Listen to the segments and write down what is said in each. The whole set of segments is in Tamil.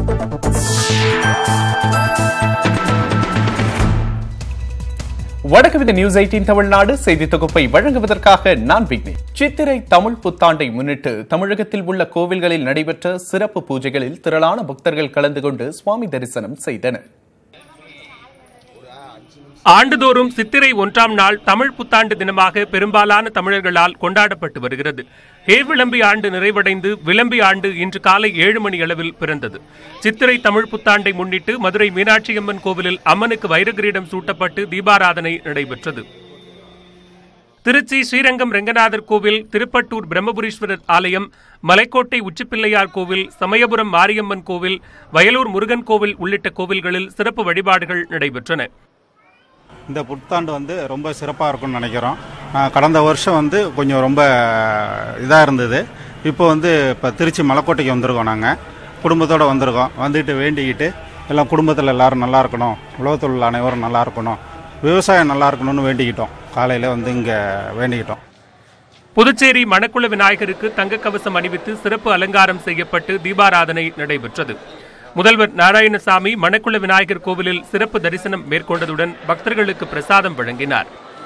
வணக்கம், இது நியூஸ் 18 தமிழ்நாடு செய்தி தொகுப்பை வழங்குவதற்காக நான் விக்னேஷ். சித்திரை தமிழ் புத்தாண்டை முன்னிட்டு தமிழகத்தில் உள்ள கோவில்களில் நடைபெற்ற சிறப்பு பூஜைகளில் திரளான பக்தர்கள் கலந்து கொண்டு சுவாமி தரிசனம் செய்தனர். ஆண்டுதோறும் சித்திரை 1ஆம் நாள் தமிழ் புத்தாண்டு தினமாக பெரும்பாலான தமிழர்களால் கொண்டாடப்பட்டு வருகிறது. விளம்பி ஆண்டு நிறைவடைந்து விளம்பி ஆண்டு இன்று காலை 7 மணி அளவில் பிறந்தது. சித்திரை தமிழ் புத்தாண்டை முன்னிட்டு மதுரை மீனாட்சியம்மன் கோவிலில் அம்மனுக்கு வைரகிரீடம் சூட்டப்பட்டு தீபாராதனை நடைபெற்றது. திருச்சி ஸ்ரீரங்கம் ரெங்கநாதர் கோவில், திருப்பட்டூர் பிரம்மபுரீஸ்வரர் ஆலயம், மலைக்கோட்டை உச்சிப்பிள்ளையார் கோவில், சமயபுரம் மாரியம்மன் கோவில், வயலூர் முருகன் கோவில் உள்ளிட்ட கோவில்களில் சிறப்பு வழிபாடுகள் நடைபெற்றன. இந்த புத்தாண்டு ரொம்ப சிறப்பாக இருக்கும்னு நினைக்கிறோம். கடந்த வருஷம் கொஞ்சம் ரொம்ப இதாக இருந்தது. இப்போ திருச்சி மலைக்கோட்டைக்கு வந்திருக்கோம். நாங்கள் குடும்பத்தோடு வந்திருக்கோம். வந்துட்டு வேண்டிக்கிட்டு எல்லாம் குடும்பத்தில் எல்லோரும் நல்லா இருக்கணும், உலகத்தில் அனைவரும் நல்லா இருக்கணும், விவசாயம் நல்லா இருக்கணும்னு வேண்டிக்கிட்டோம். காலையில் இங்கே வேண்டிக்கிட்டோம். புதுச்சேரி மணக்குள விநாயகருக்கு தங்க கவசம் அணிவித்து சிறப்பு அலங்காரம் செய்யப்பட்டு தீபாராதனை நடைபெற்றது. முதல்வர் நாராயணசாமி மணக்குள விநாயகர் கோவிலில் சிறப்பு தரிசனம் மேற்கொண்டதுடன் பக்தர்களுக்கு பிரசாதம் வழங்கினார்.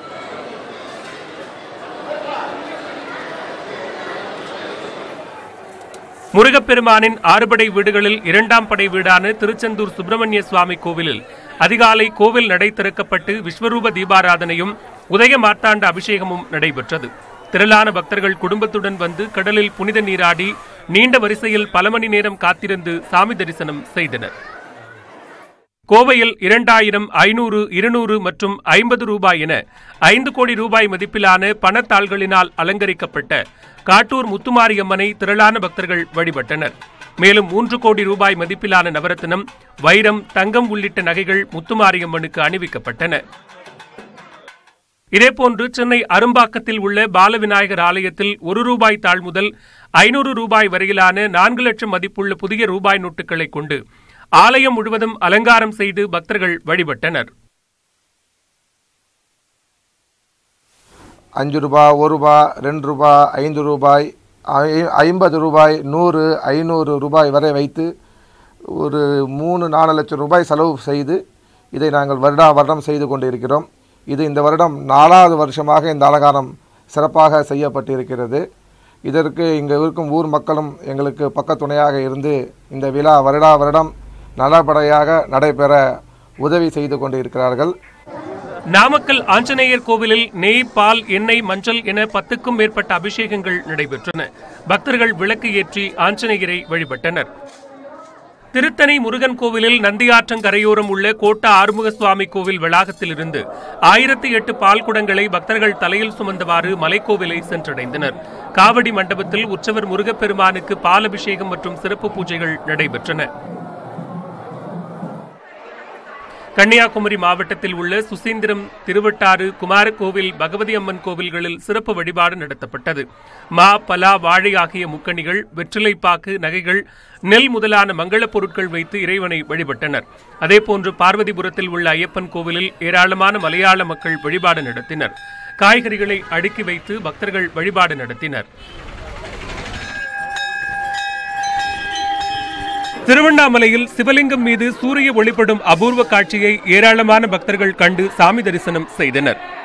முருகப்பெருமானின் 6 படை வீடுகளில் 2ஆம் படை வீடான திருச்செந்தூர் சுப்பிரமணிய சுவாமி கோவிலில் அதிகாலை கோவில் நடை திறக்கப்பட்டு விஸ்வரூப தீபாராதனையும் உதய மார்த்தாண்ட அபிஷேகமும் நடைபெற்றது. திரளான பக்தர்கள் குடும்பத்துடன் வந்து கடலில் புனித நீராடி நீண்ட வரிசையில் பல மணி நேரம் காத்திருந்து சாமி தரிசனம் செய்தனர். கோவையில் 2000, 500, 200 மற்றும் 50 ரூபாய் என 5 கோடி ரூபாய் மதிப்பிலான பணத்தாள்களினால் அலங்கரிக்கப்பட்ட காட்டூர் முத்துமாரியம்மனை திரளான பக்தர்கள் வழிபட்டனர். மேலும் 3 கோடி ரூபாய் மதிப்பிலான நவரத்தினம், வைரம், தங்கம் உள்ளிட்ட நகைகள் முத்துமாரியம்மனுக்கு அணிவிக்கப்பட்டன. இதேபோன்று சென்னை அரும்பாக்கத்தில் உள்ள பாலவிநாயகர் ஆலயத்தில் 1 ரூபாய் தாள் முதல் 500 ரூபாய் வரையிலான 4 லட்சம் மதிப்புள்ள புதிய ரூபாய் நோட்டுகளை கொண்டு ஆலயம் முழுவதும் அலங்காரம் செய்து பக்தர்கள் வழிபட்டனர். 5 ரூபாய், 1 ரூபாய், 2 ரூபாய், 5 ரூபாய், 50 ரூபாய், 100, 500 ரூபாய் வரை வைத்து ஒரு 3-4 லட்சம் ரூபாய் செலவு செய்து இதை நாங்கள் வருடம் செய்து கொண்டிருக்கிறோம். இது இந்த வருடம் 4வது வருஷமாக இந்த அலங்காரம் சிறப்பாக செய்யப்பட்டிருக்கிறது. இதற்கு இங்கே இருக்கும் ஊர் மக்களும் எங்களுக்கு பக்கத்துணையாக இருந்து இந்த விழா வருடம் நல்லபடியாக நடைபெற உதவி செய்து கொண்டிருக்கிறார்கள். நாமக்கல் ஆஞ்சநேயர் கோவிலில் நெய், பால், எண்ணெய், மஞ்சள் என 10க்கும் மேற்பட்ட அபிஷேகங்கள் நடைபெற்றன. பக்தர்கள் விளக்கு ஏற்றி ஆஞ்சநேயரை வழிபட்டனர். திருத்தணி முருகன் கோவிலில் நந்தியாற்றங்கரையோரம் உள்ள கோட்டா ஆறுமுக சுவாமி கோவில் வளாகத்தில் இருந்து 1008 பால் குடங்களை பக்தர்கள் தலையில் சுமந்தவாறு மலைக்கோவிலை சென்றடைந்தனர். காவடி மண்டபத்தில் உற்சவர் முருகப்பெருமானுக்கு பால் அபிஷேகம் மற்றும் சிறப்பு பூஜைகள் நடைபெற்றன. கன்னியாகுமரி மாவட்டத்தில் உள்ள சுசீந்திரம், திருவட்டாறு, குமாரகோவில், பகவதி அம்மன் கோவில்களில் சிறப்பு வழிபாடு நடத்தப்பட்டது. மா, பலா, வாழை ஆகிய முக்கணிகள், வெற்றிலைப்பாக்கு, நகைகள், நெல் முதலான மங்களப் பொருட்கள் வைத்து இறைவனை வழிபட்டனர். அதேபோன்று பார்வதிபுரத்தில் உள்ள ஐயப்பன் கோவிலில் ஏராளமான மலையாள மக்கள் வழிபாடு நடத்தினர். காய்கறிகளை அடுக்கி வைத்து பக்தர்கள் வழிபாடு நடத்தினர். திருவண்ணாமலையில் சிவலிங்கம் மீது சூரிய ஒளிப்படும் அபூர்வ காட்சியை ஏராளமான பக்தர்கள் கண்டு சாமி தரிசனம் செய்தனர்.